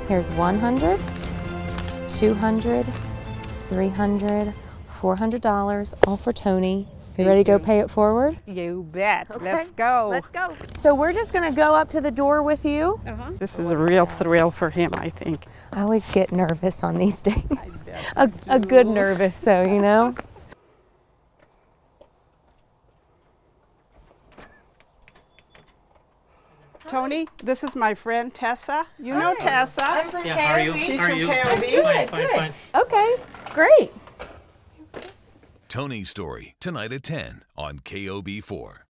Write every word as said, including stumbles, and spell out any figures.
Here's one hundred, two hundred, three hundred, four hundred dollars, all for Tony. You ready to go pay it forward? You bet. Okay. Let's go. Let's go. So we're just gonna go up to the door with you. Uh-huh. This is a real thrill for him, I think. I always get nervous on these days. a, a good nervous though, you know? Tony, this is my friend Tessa. You know Tessa. I'm from Yeah, how are you? She's How are from you? K O B. Fine, fine, fine. Okay, great. Tony's Story, tonight at ten on K O B four.